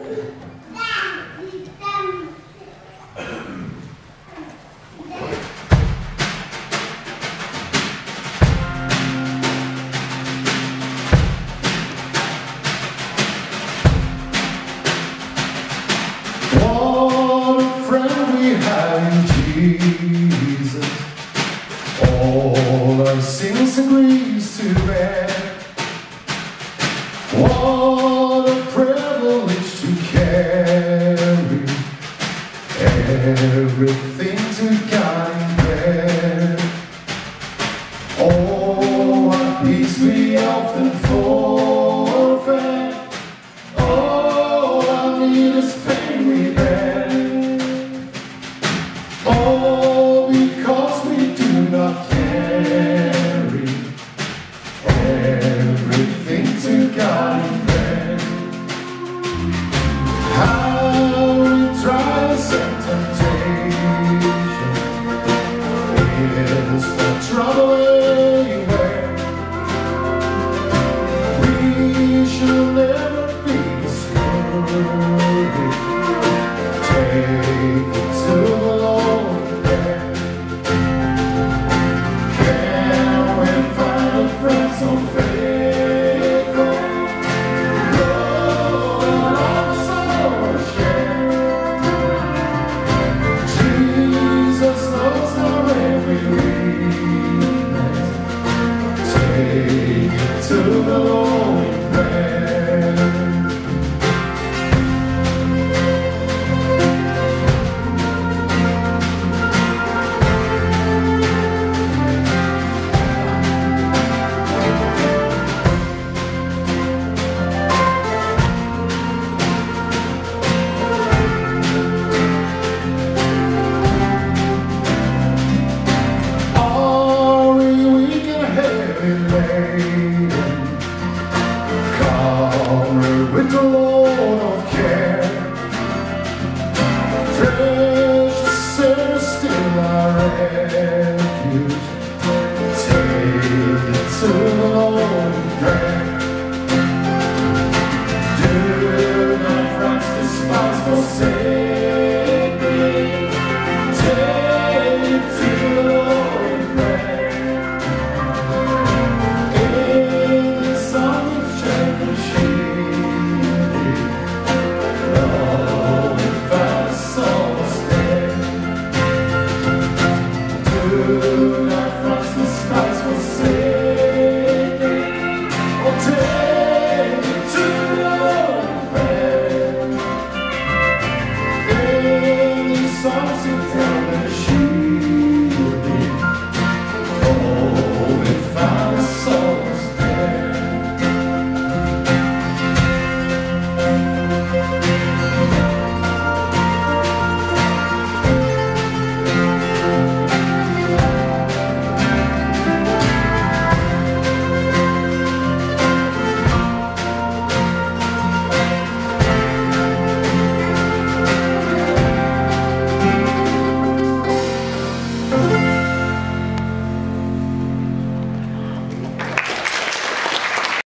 What a friend we have in Jesus, all our sins and griefs to bear. What a privilege to carry everything to God in prayer. Oh, what peace we often forfeit. Oh, our needless pain we bear. Oh, because we do not carry everything to God in prayer. How we trials and temptation is the trouble anywhere. We shall never be discouraged. Take it to the Lord in prayer. Can we find a friend so faithful? Lord, also share. Jesus knows our every weakness. Take it to the Lord in prayer. Are we weak and heavy laden? Come with the Lord of care. Precious Savior, still our refuge. Take it to the Lord in prayer. Do not friends despise, forsake.